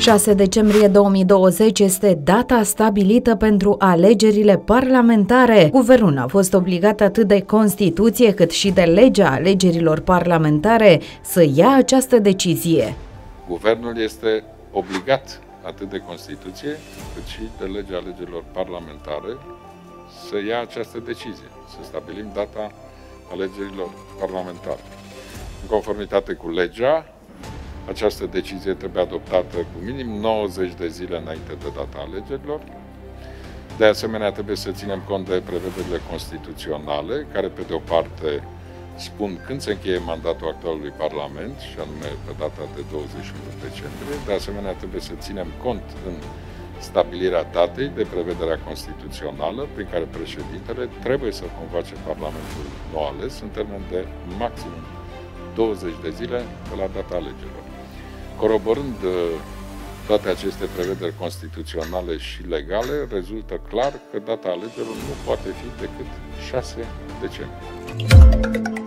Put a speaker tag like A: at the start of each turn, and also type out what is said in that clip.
A: 6 decembrie 2020 este data stabilită pentru alegerile parlamentare. Guvernul a fost obligat atât de Constituție cât și de legea alegerilor parlamentare să ia această decizie.
B: Guvernul este obligat atât de Constituție cât și de legea alegerilor parlamentare să ia această decizie, să stabilim data alegerilor parlamentare. În conformitate cu legea, această decizie trebuie adoptată cu minim 90 de zile înainte de data alegerilor. De asemenea, trebuie să ținem cont de prevederile constituționale, care, pe de o parte, spun când se încheie mandatul actualului Parlament, și anume pe data de 21 decembrie. De asemenea, trebuie să ținem cont în stabilirea datei de prevederea constituțională, prin care președintele trebuie să convoace Parlamentul nou ales în termen de maxim 20 de zile de la data alegerilor. Coroborând toate aceste prevederi constituționale și legale, rezultă clar că data alegerilor nu poate fi decât 6 decembrie.